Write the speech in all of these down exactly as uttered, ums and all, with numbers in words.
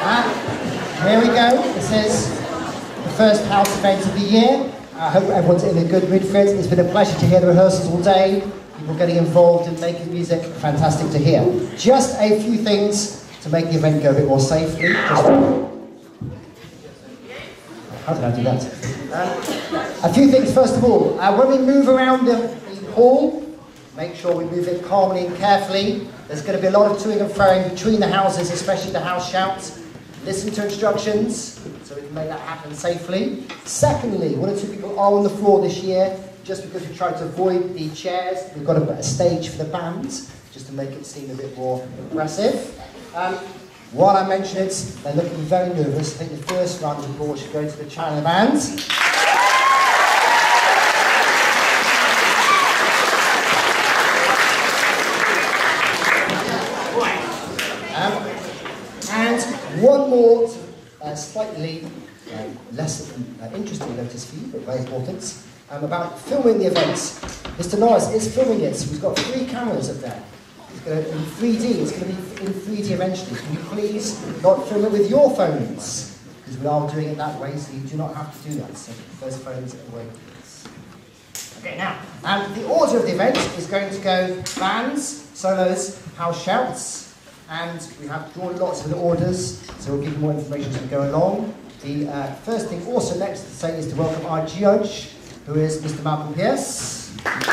And here we go. This is the first house event of the year. I hope everyone's in a good mood for it. It's been a pleasure to hear the rehearsals all day. People getting involved and making music. Fantastic to hear. Just a few things to make the event go a bit more safely. Just... How did I do that? Um, a few things first of all. Uh, when we move around the, the hall, make sure we move it calmly and carefully. There's going to be a lot of toing and froing between the houses, especially the house shouts. Listen to instructions so we can make that happen safely. Secondly, one or two people are on the floor this year just because we tried to avoid the chairs. We've got a, a stage for the bands just to make it seem a bit more impressive. Um, while I mention it, they're looking very nervous. I think the first round of the ball should go to the China bands. Um, and one more uh, slightly uh, less uh, interesting notice for you, but very important, um, about filming the events. Mister Norris is filming it, so we've got three cameras up there. It's going to be in three D, it's going to be in three D eventually. Can you please not film it with your phones? Because we are doing it that way, so you do not have to do that. So those phones away. Okay, now, um, the order of the event is going to go bands, solos, house shouts, and we have drawn lots of the orders, so we'll give you more information as we go along. The uh, first thing also next to say is to welcome our judge, who is Mister Malcolm Pierce.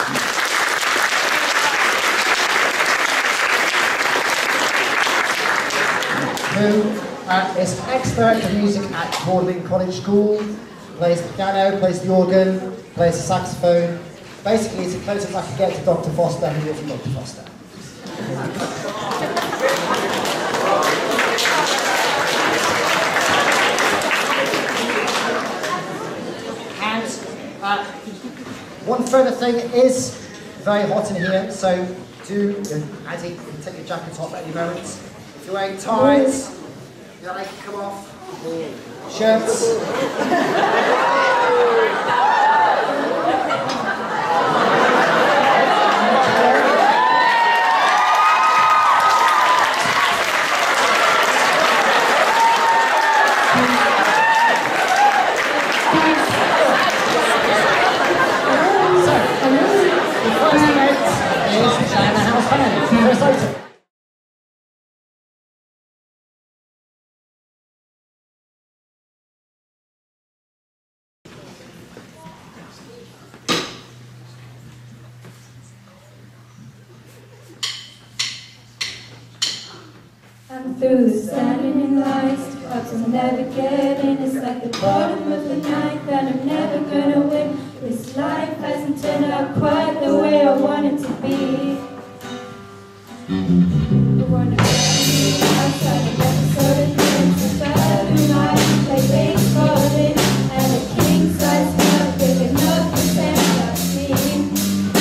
Who uh, is ex-director of music at Magdalen College School, plays the piano, plays the organ, plays the saxophone. Basically, it's the closest I can get to Doctor Foster, who is Doctor Foster. And uh, one further thing, it is very hot in here, so do, uh, Addy, you can take your jacket off at any moment. If you're wearing ties, your leg can come off, or shirts. I'm through the standing lights, clubs I'm never getting. It's like the bottom of the ninth that I'm never gonna win. This life hasn't turned out quite the way I want it to be. I wanna be outside of episode of things, a bathroom light, play baseball in, and a king size bed big enough to stand up me.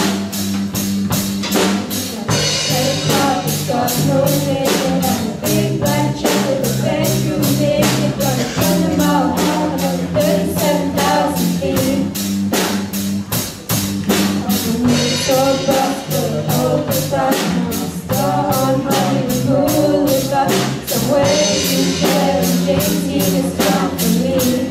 Credit card, it's got no limit. Big black check with a bedroom big, they're gonna turn them all out about thirty-seven thousand feet. I'm a new store bus for the old start. I'm a star on Hollywood Boulevard. Somewhere you there and Jay-Z is far from me.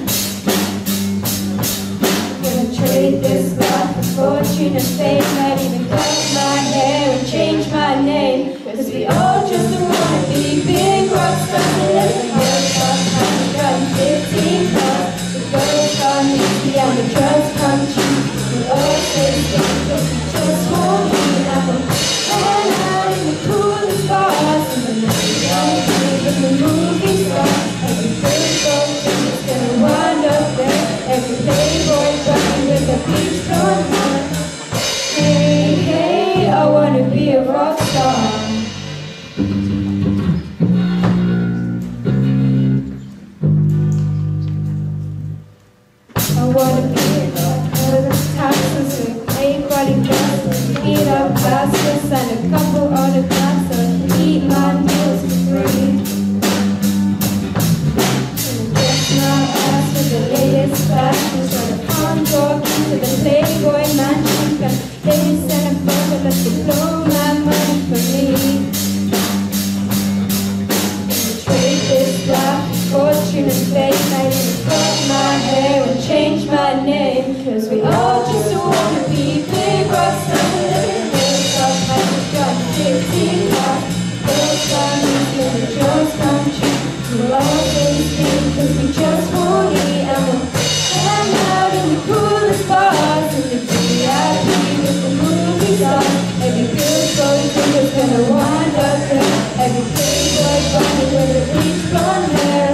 I'm gonna trade this life for fortune and fame. Might even cut my hair and change my name. Cause we all just wanna be big rock stars and let the girls talk. I'm driving fifteen cars. The girls call me and the drugs come cheap. We all say things we just won't be. I'm gonna hang out in the coolest bars, and then we all live in the movie stars. Every baseball team is gonna wind up there. Every playboy running with a beach blonde hair. Hey, hey, I wanna be a rock star. I wanna be a rock taxes with eight riding buses, eat up bastards and a couple autographs, so eat my meals for free. And dress my ass with the latest fashions, run a pawn dog into the Playboy mansion, got ladies and a brother that's to blow my money for me. And trade this life 'cause we just won't eat. And we'll hang out in the coolest bars in the V I P with the movie stars. Every good boy is gonna wind up there. Every playboy bunny with a bleach blonde hair.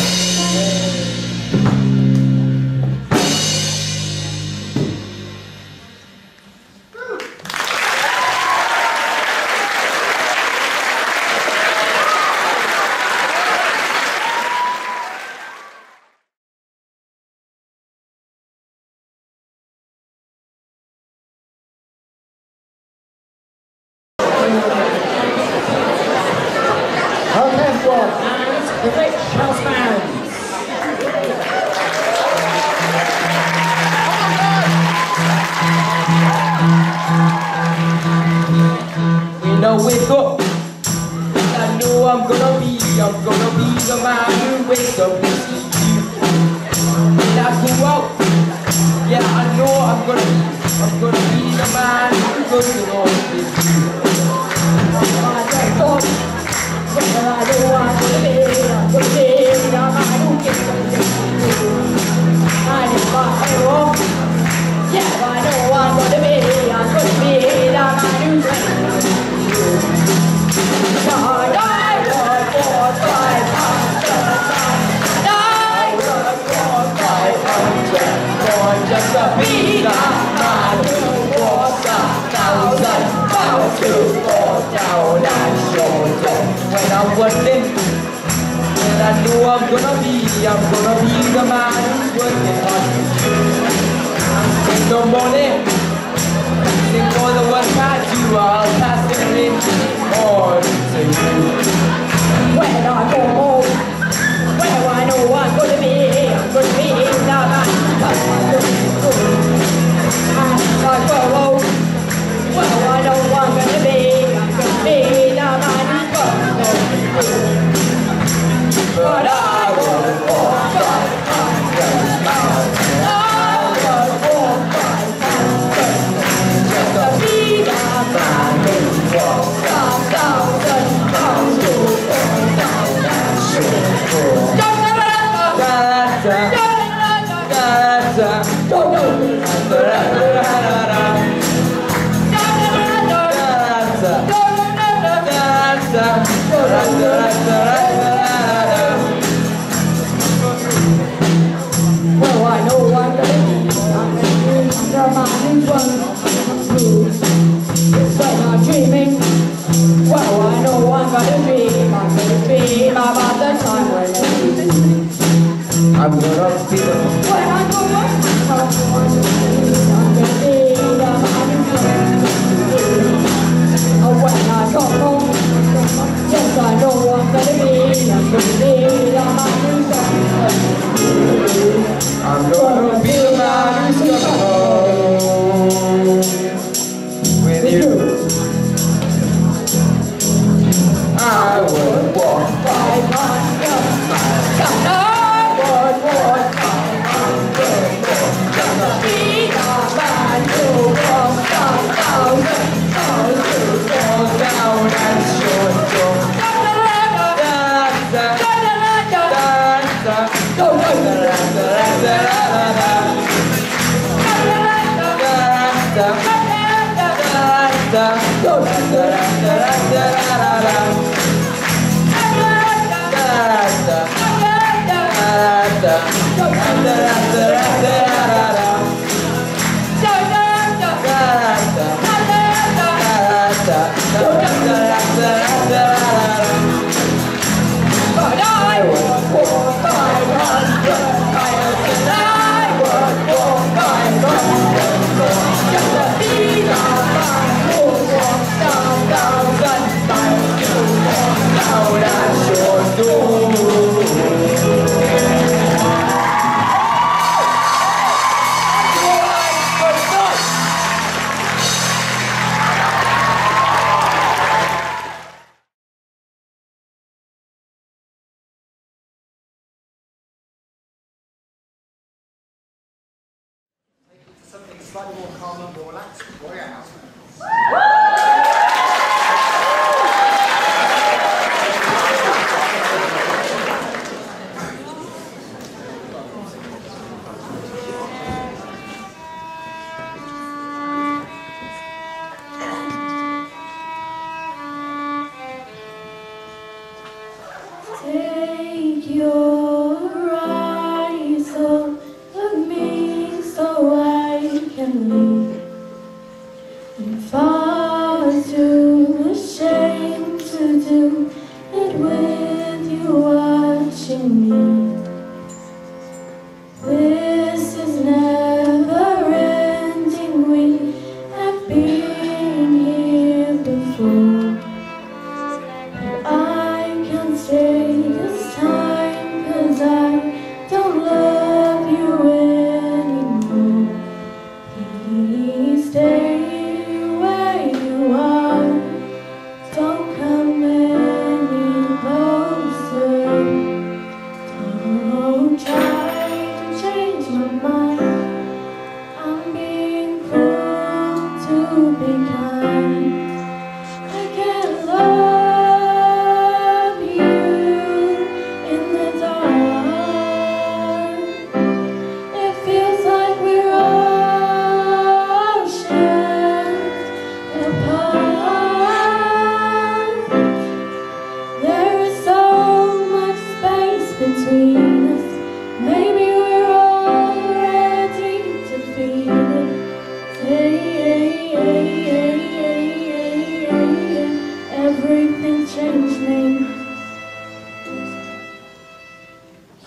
Okay, everyone, and the Rich House Bands. We know wake up. I know I'm gonna be, I'm gonna be the man who wakes up and sees you. When I go out, yeah, I know I'm gonna be, I'm gonna be the man who goes along with you. I don't know where I know I'm gonna be, I'm gonna be the man who gets up and sees you. And if I go, yeah, I know I'm gonna be, I'm gonna be the man who gets up and sees you. I work for five hundred I work for five hundred for just to be the man who walks a thousand miles to go down and show them when I'm working. And I know I'm gonna be, I'm gonna be the man who's working hard. In the morning, sing all the work I do, I'll pass it in on to you. When I go home, where I know I'm gonna be, I'm gonna be the man because I'm looking good. And if I go home, well I know I'm gonna be, I'm gonna be the man who's gonna look good. But I won't walk five hundred miles. I won't walk five hundred just to be the man who walks a thousand miles to go down and shoot for. Da da da da da da da well, I know I'm gonna be, I'm gonna be the man who's running through. When I'm dreaming, well, I know I'm gonna dream, I'm gonna dream about the time when I'm gonna be the when I go up, I'm gonna be the man who's running through. Oh, when I go home, yes, I know I'm gonna be, I'm gonna be the man who's running through. I'm gonna be the man who's gonna home with you. I would walk five hundred miles. I would walk five hundred miles. Just to be the man who walks a thousand miles to go down and show you. Da da da da da da da da But I would walk five hundred miles, and I would walk five hundred miles just to be the man who walks down thousand miles to walk down and show you. Something slightly more calm and more relaxed. O L A House.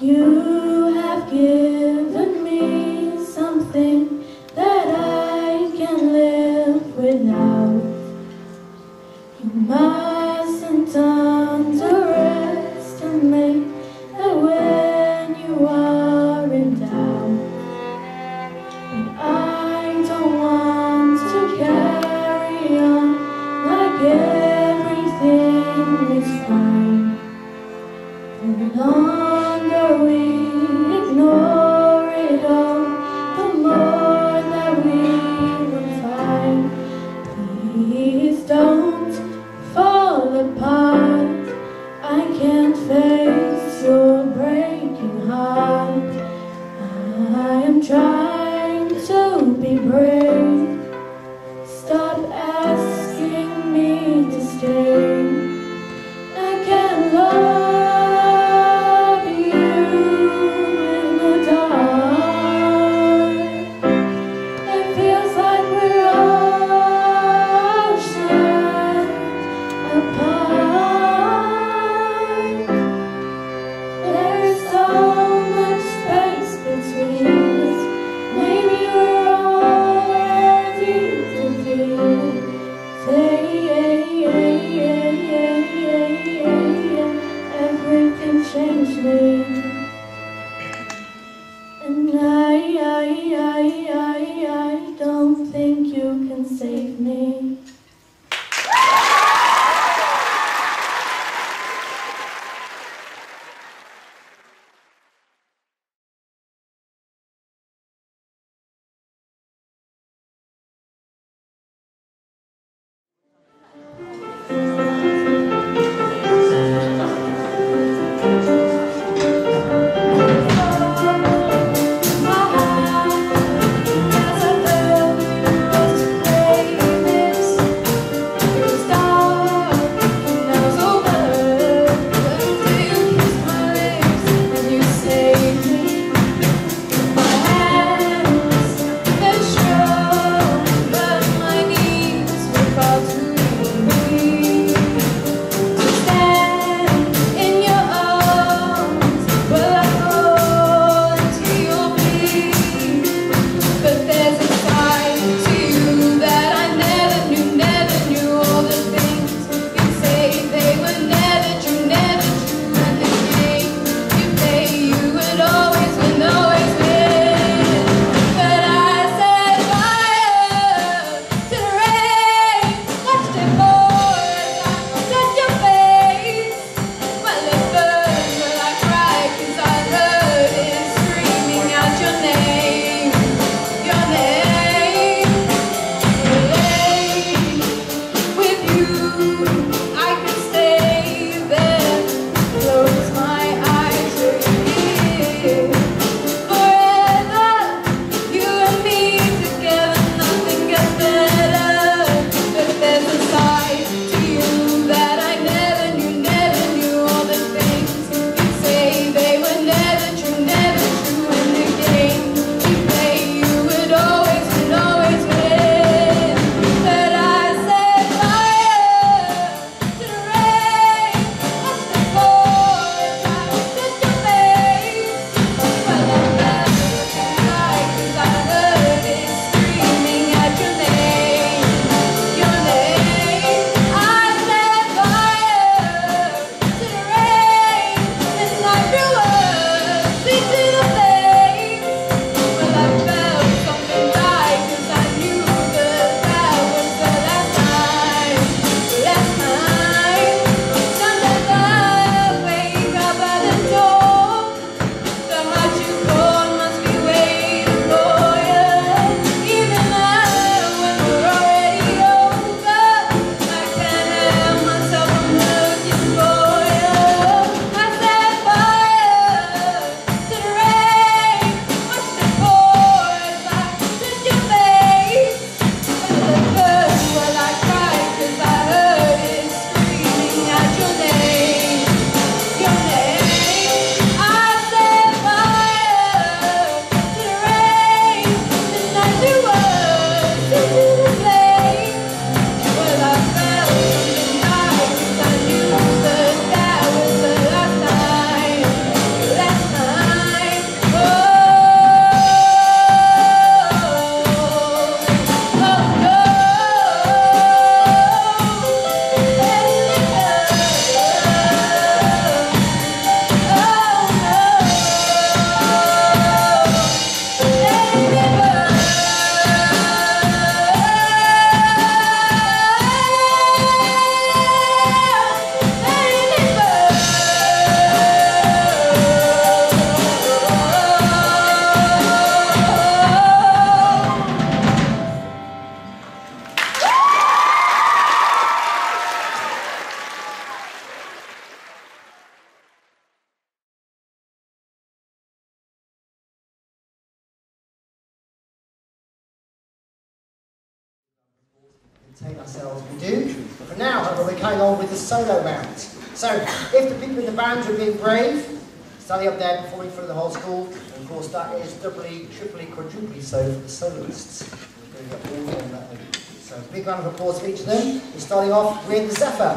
You have given me something that I can live without. You mustn't underestimate that when you are in doubt. But I don't want to carry on like everything is fine. The longer we ignore it all, the more that we will find. Please don't fall apart. I can't face your breaking heart. I am trying to be brave. Stop asking me to stay. I can't love you in the dark. It feels like we're oceans apart. There's so much space between us. Maybe we're already entertain ourselves, we do. But for now, however, we're going on with the solo round. So, if the people in the band are being brave, standing up there performing for the whole school, and of course that is doubly, triply, quadruply so for the soloists. We're going to get all on that. So, a big round of applause for each of them. We're starting off with the Zephyr.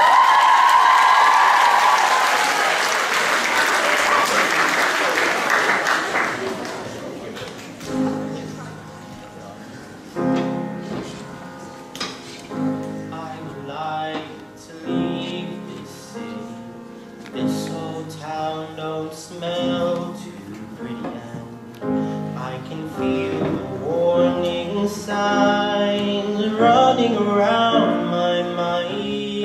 Smell too pretty, and I can feel the warning signs running around my mind.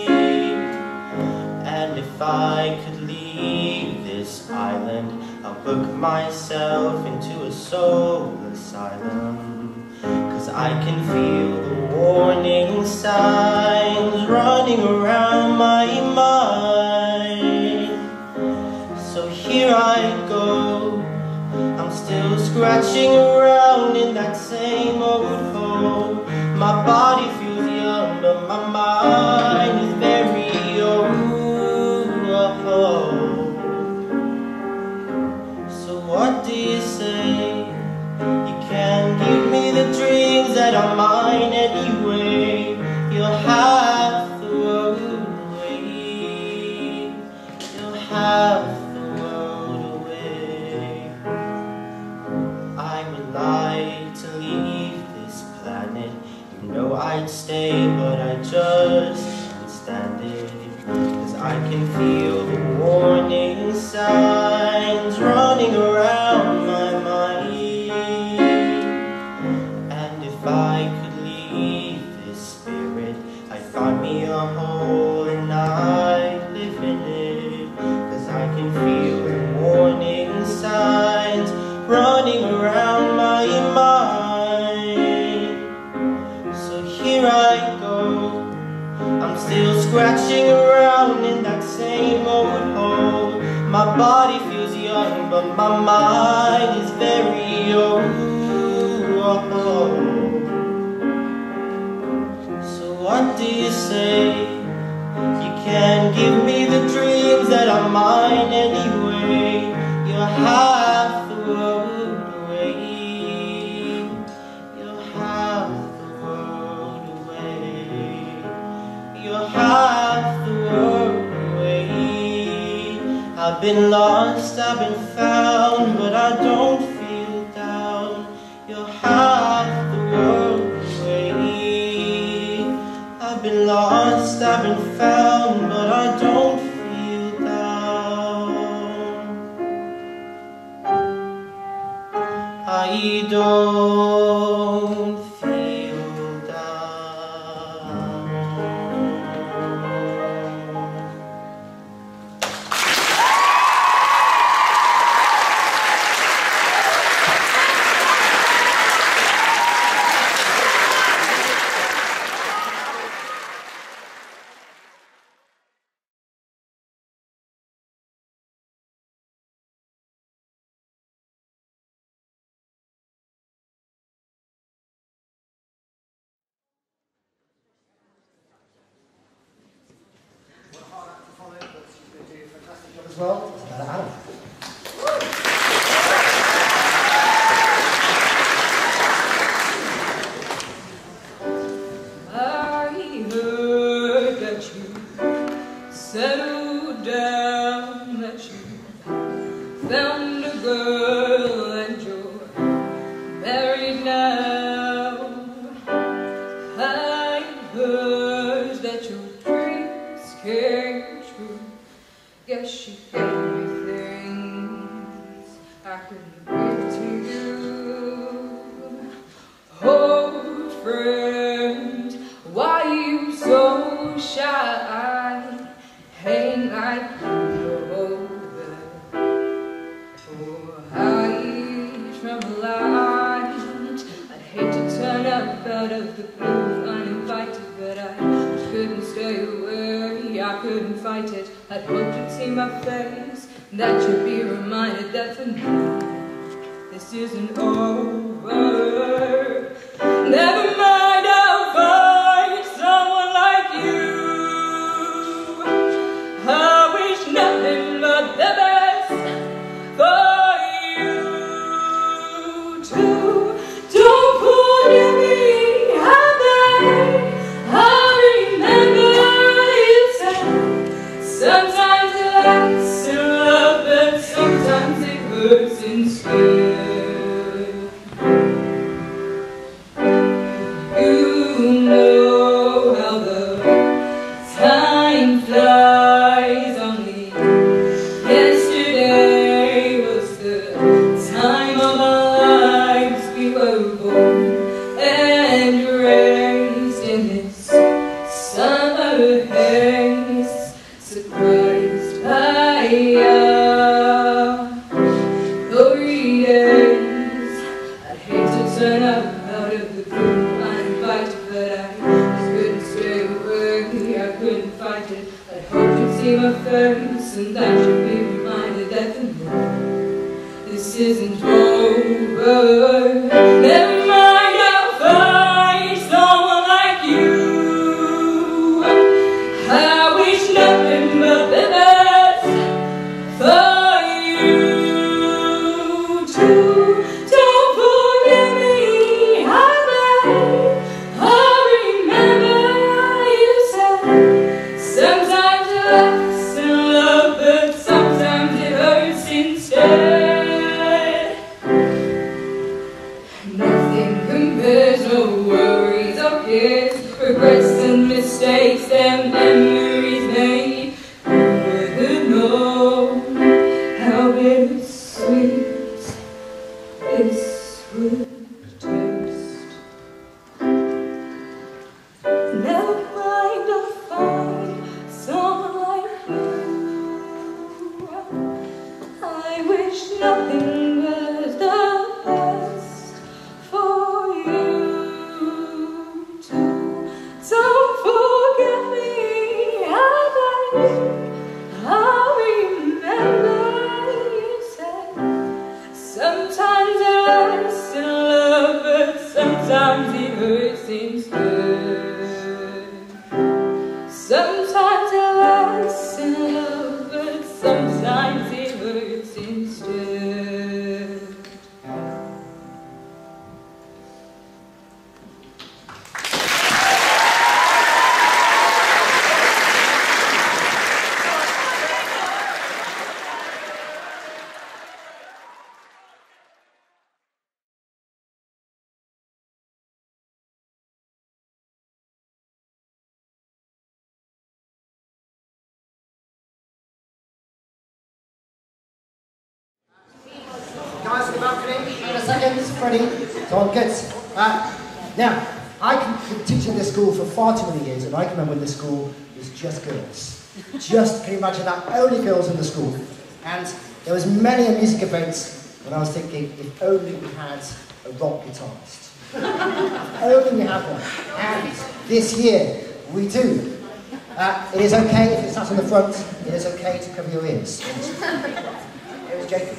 And if I could leave this island, I'll book myself into a soul asylum, 'cause I can feel the warning signs running around my mind. So here I go, I'm still scratching around in that same old hole. My body feels young, but my mind is very old. So what do you say? You can't give me the dreams that are mine anyway. You'll have to road away. You'll have I'd stay, but I just can't stand it, 'cause I can feel the warning signs running around my mind. And if I could leave this spirit, I'd find me a hole and I'd live in it, 'cause I can feel the warning signs running around my mind. Here I go, I'm still scratching around in that same old hole. My body feels young, but my mind is very old. So what do you say? You can't give me the dreams that are mine anyway. You'll have to road away. You'll have You'll have to walk away. I've been lost, I've been found, but I don't feel down. You'll have to walk away. I've been lost, I've been found, but I don't feel down. I don't feel as well. It's about Adam. I heard that you settled down, that you found a girl and you're married now. I heard that your dreams came true. Guess she gave me things I couldn't give to you. Old friend, why you so shy? Hang like you're over. Oh, I tremble light. I'd hate to turn up out of the blue uninvited, but I couldn't stay away. I couldn't fight it. I'd hoped you'd see my face, that you'd be reminded that for me this isn't over. Never mind, I'll find hurts instead. You know how the time flies. Only yesterday was the time of our lives. We were born and raised in this summer haze, surprised by our glory days. I'd hate to turn up out of the blue and fight, but I just couldn't stay away. I couldn't fight it. I hope you'd see my face and that you'd be reminded that the night, this isn't over. Never mind, I'll find someone like you. I wish nothing but the best for you too. Don't forget me, I beg. I remember you said sometimes it lasts in love, but sometimes it hurts instead. Nothing compares, no worries or cares, regrets and mistakes and memories made. Who would have known how bittersweet this would taste? Never mind, I'll find someone like you. I wish nothing but the best for you too. Don't forget me, I beg. I remember you said sometimes it lasts in love, but sometimes it hurts instead. Sometimes it lasts in love, but sometimes it hurts instead. Guys in the balcony, in a second, Freddie. So on, good. Uh, now, I've been teaching this school for far too many years, and I can remember when this school was just girls. Just, can you imagine that? Only girls in the school. And there was many a music events when I was thinking, if only we had a rock guitarist. If only we had one. And this year, we do. Uh, it is okay if it's not on the front, it is okay to cover your ears. Here is Jacob.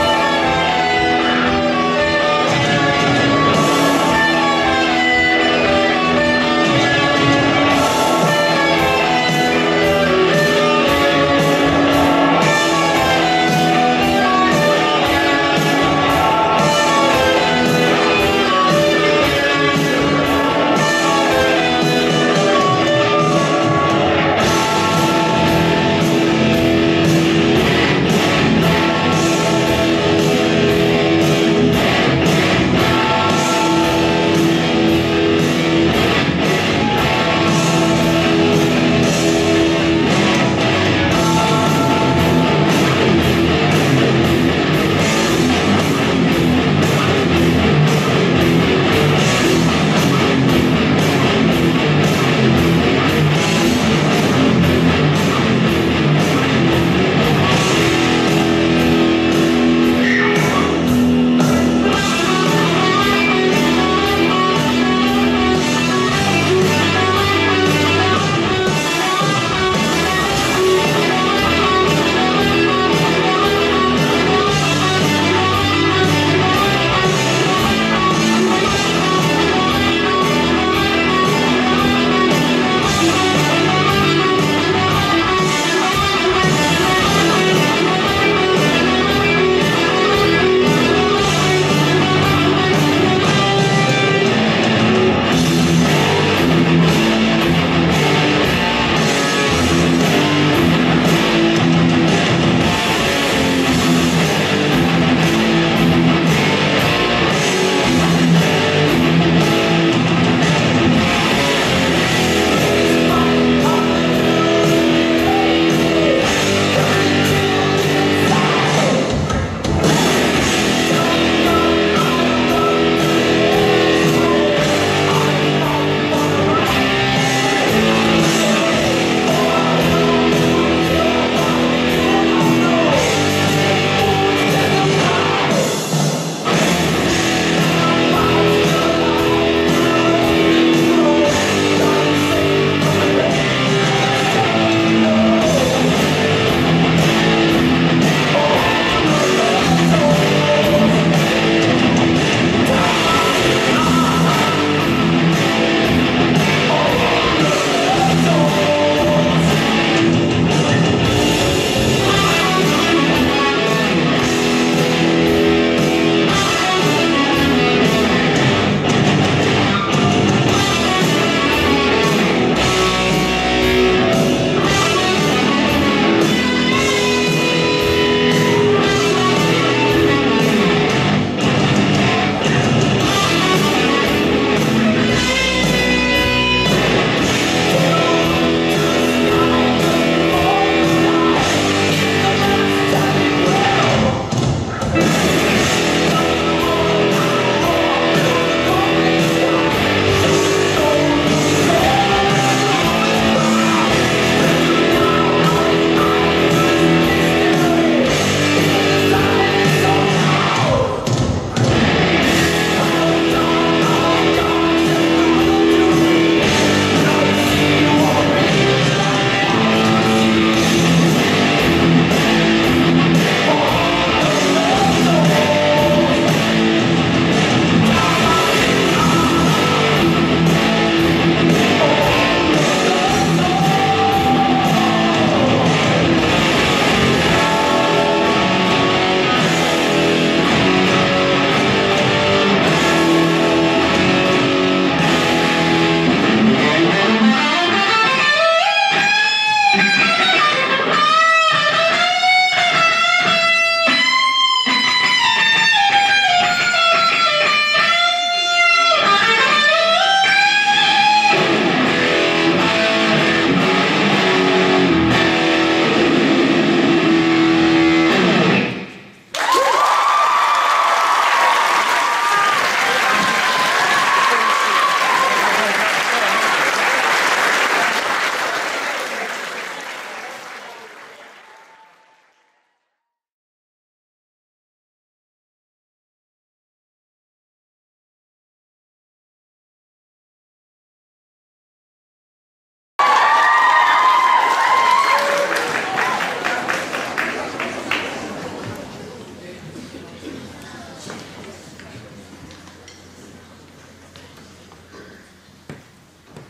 I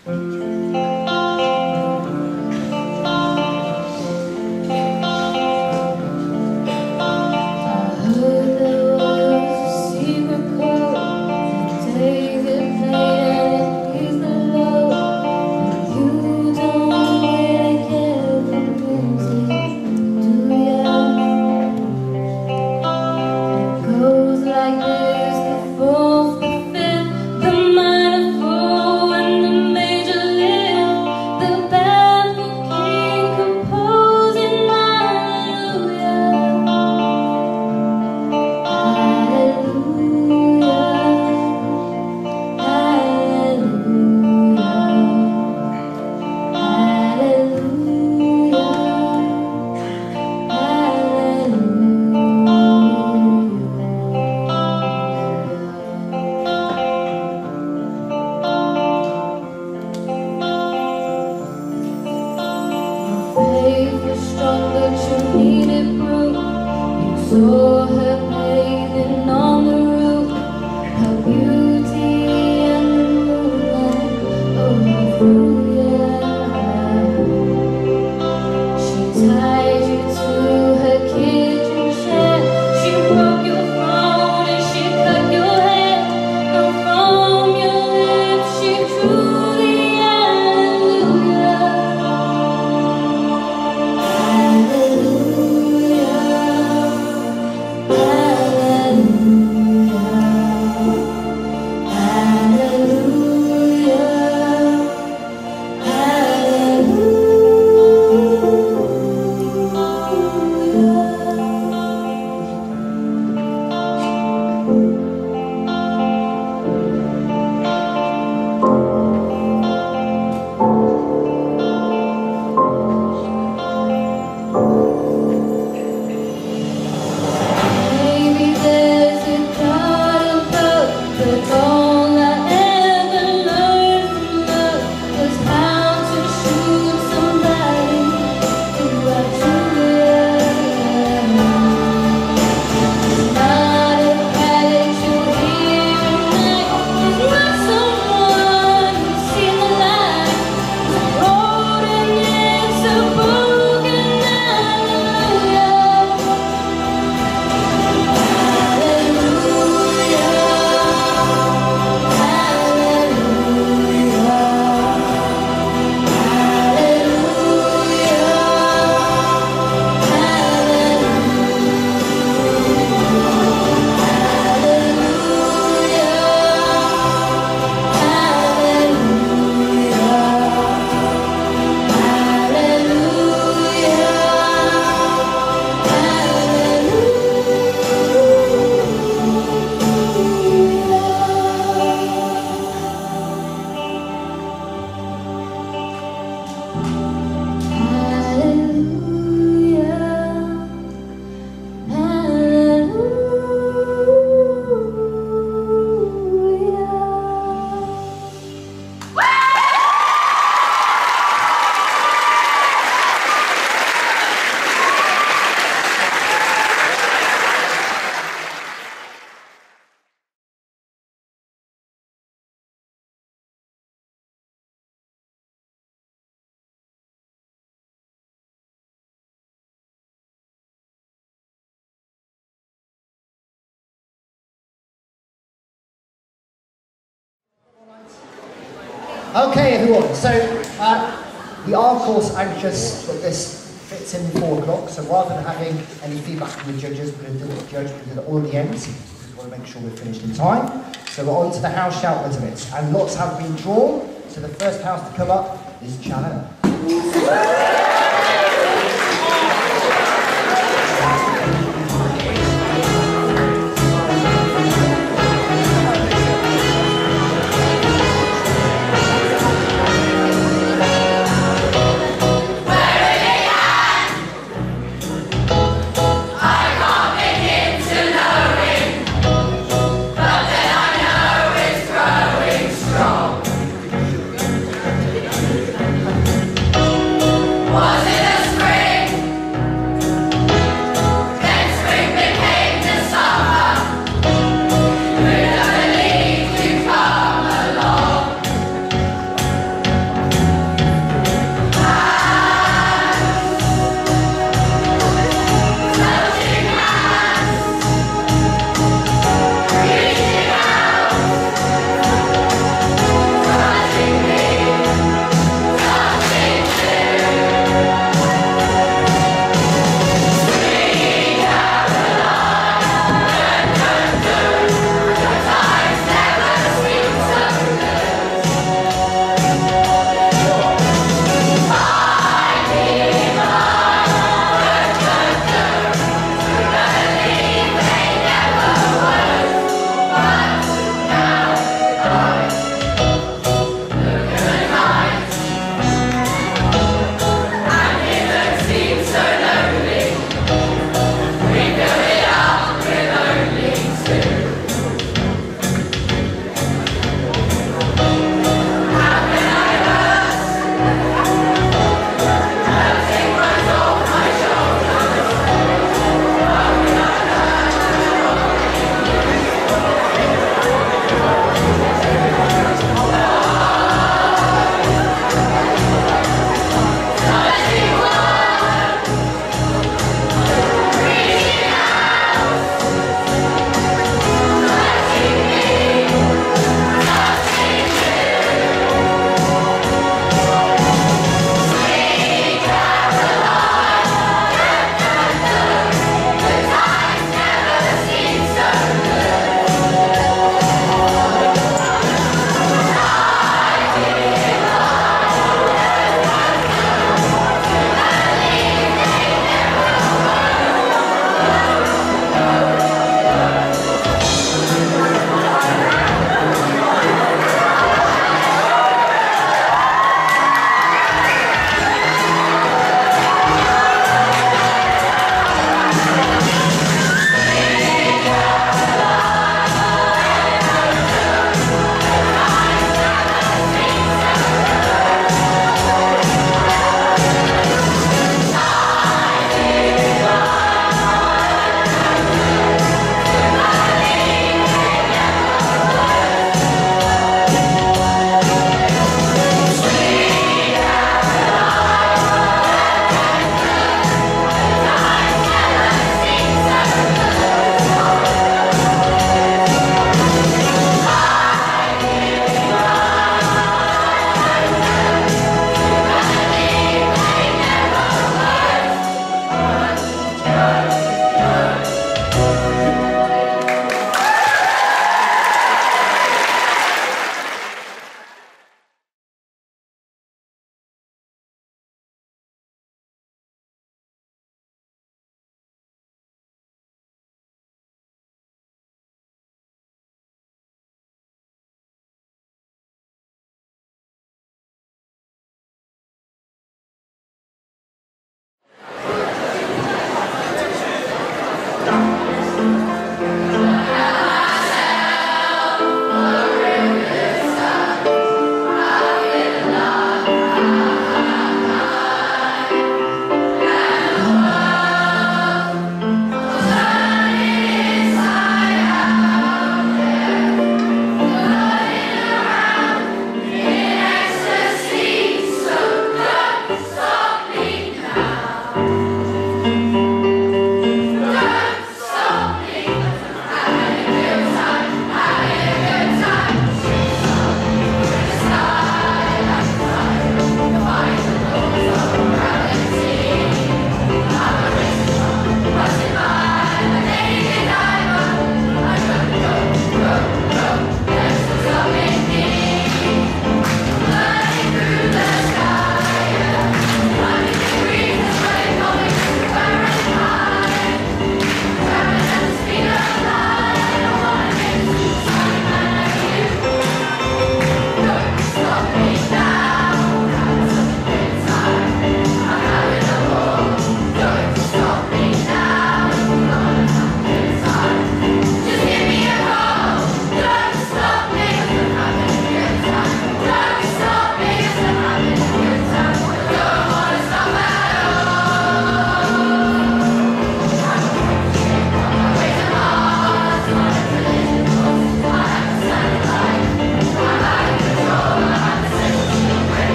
Saw her bathing on the roof, her beauty and the moonlight overthrew you. She tied you to her kitchen chair, she broke your throne and she cut your hair, and from your lips she drew the hallelujah. Okay, everyone, so uh, we are, of course, anxious that this fits in four o'clock, so rather than having any feedback from the judges, we're going to do the judge, we're going to do it all at the end, because we want to make sure we're finished in time. So we're on to the house shout residents, and lots have been drawn, so the first house to come up is China. Why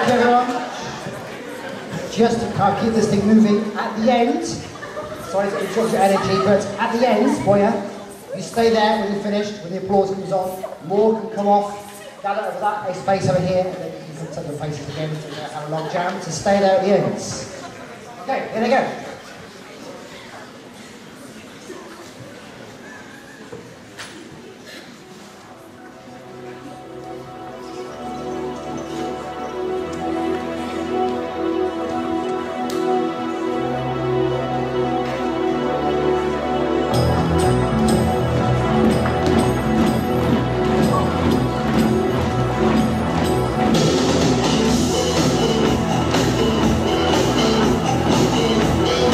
Thank you, everyone. Just to kind of keep this thing moving, at the end, sorry to interrupt your energy, but at the end, Boya, you stay there when you're finished, when the applause comes on, more can come off, gather over that a space over here, and then you can take your places again to have a long jam, so stay there at the ends. Okay, here they go. Thank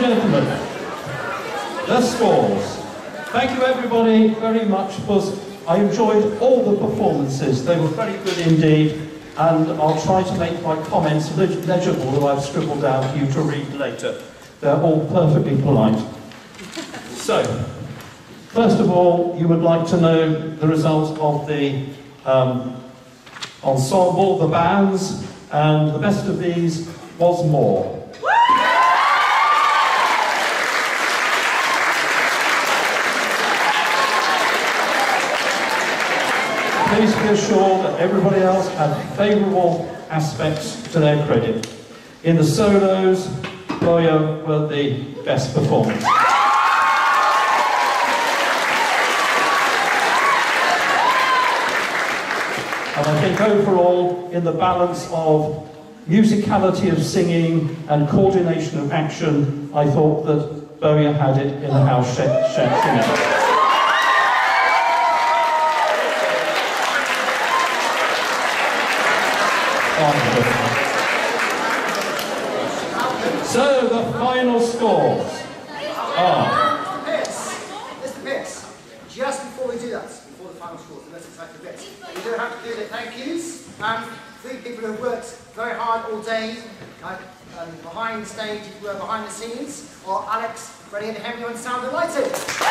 gentlemen, the scores. Thank you everybody very much, because I enjoyed all the performances. They were very good indeed, and I'll try to make my comments legible that I've scribbled down for you to read later. They're all perfectly polite. So, first of all, you would like to know the results of the um, ensemble, the bands, and the best of these was more. Please be assured that everybody else had favourable aspects to their credit. In the solos, Boya were the best performers. And I think overall, in the balance of musicality of singing and coordination of action, I thought that Boya had it in the house shout singing. So the final scores are... Mister Pitts, just before we do that, before the final scores, the most exciting bit, we do have to do the thank yous. Um, three people who have worked very hard all day, like, um, behind the stage, if you were behind the scenes, or Alex, Freddie and Henry on sound and lighting.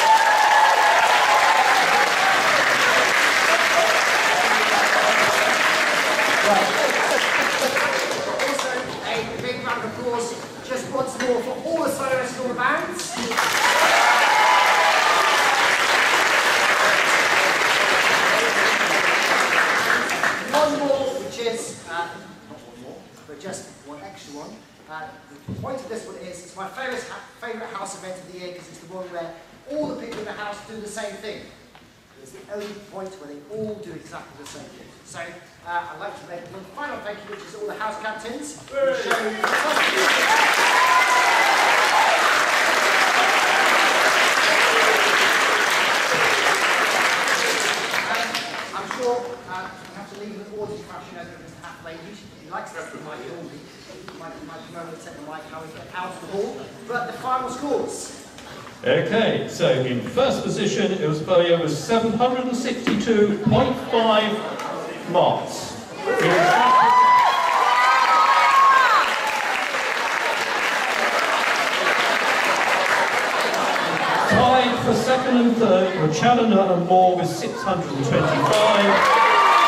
Just once more for all the soloists and all the bands. One more, which is, uh, not one more, but just one extra one. Uh, the point of this one is, it's my favourite favourite house event of the year because it's the one where all the people in the house do the same thing. It's the only point where they all do exactly the same thing. So uh, I'd like to make one final thank you, which is all the house captains. Who show Uh, I have to leave an orderly fashion over Mister Hathaway. He likes to see my film. He might remember to take the mic how we get out of the hall. But the final scores. Okay, so in first position, it was Boya with seven hundred sixty-two point five marks. Tied for second and third were Challoner and Moore with six hundred twenty-five.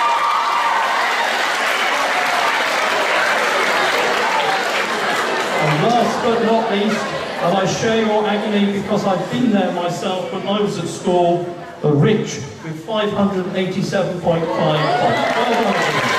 And last but not least, and I share your agony because I've been there myself when I was at school, the Rich with five hundred eighty-seven point five points. Well done.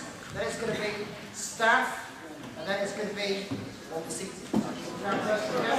Staff, and then it's going to be on the seats.